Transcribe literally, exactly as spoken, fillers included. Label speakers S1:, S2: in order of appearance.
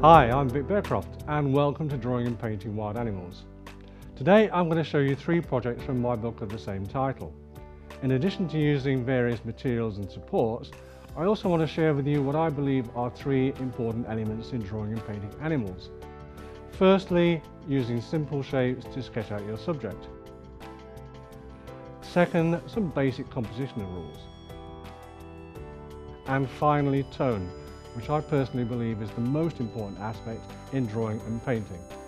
S1: Hi, I'm Vic Bearcroft and welcome to Drawing and Painting Wild Animals. Today I'm going to show you three projects from my book of the same title. In addition to using various materials and supports, I also want to share with you what I believe are three important elements in drawing and painting animals. Firstly, using simple shapes to sketch out your subject. Second, some basic compositional rules. And finally, tone, which I personally believe is the most important aspect in drawing and painting.